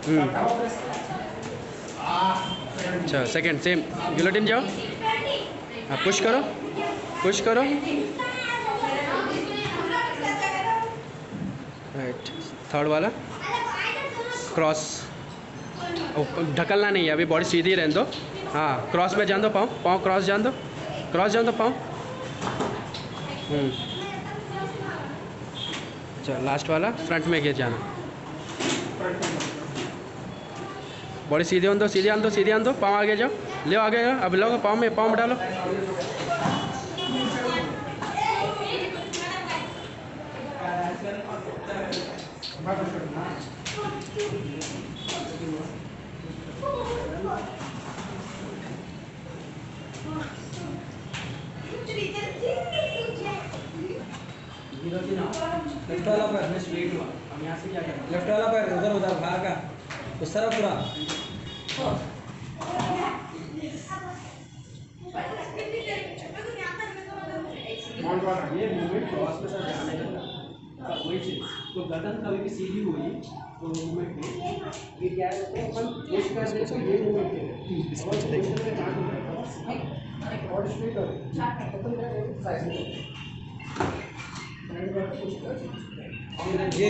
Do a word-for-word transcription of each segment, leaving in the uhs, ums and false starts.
अच्छा second same guillotine जाओ। हाँ पुश करो पुश करो। राइट थर्ड वाला क्रॉस। ढकलना नहीं है अभी, बॉडी सीधी रहने दो। हाँ क्रॉस में जान दो, पाँव पाँव क्रॉस जान दो, क्रॉस जान दो पाँव। अच्छा लास्ट वाला फ्रंट में गिर जाना। बॉडी सीधे आन दो, सीधे आन दो, सीधे आन दो, पाँव आगे जाओ, ले आगे जाओ। अब लो पाँव में, पाँव में डालो। लेफ्ट वाला पैर स्ट्रेट हुआ। अब यहाँ से क्या करना? लेफ्ट वाला पैर उधर उधर बाहर का उस तरफ पूरा। ये मूवमेंट क्रॉस के साथ जाने का वही चीज। तो गर्दन कभी भी सीधी हुई तो मूवमेंट में ये क्या है, अपन पुश कर दे तो ये मूवमेंट है। इसको चलेगा और स्ट्रेट करो अपन क्या साइड में ये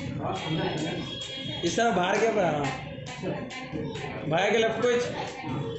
इस तरह बाहर के पर आ रहा हूँ, बाहर के लेफ्ट को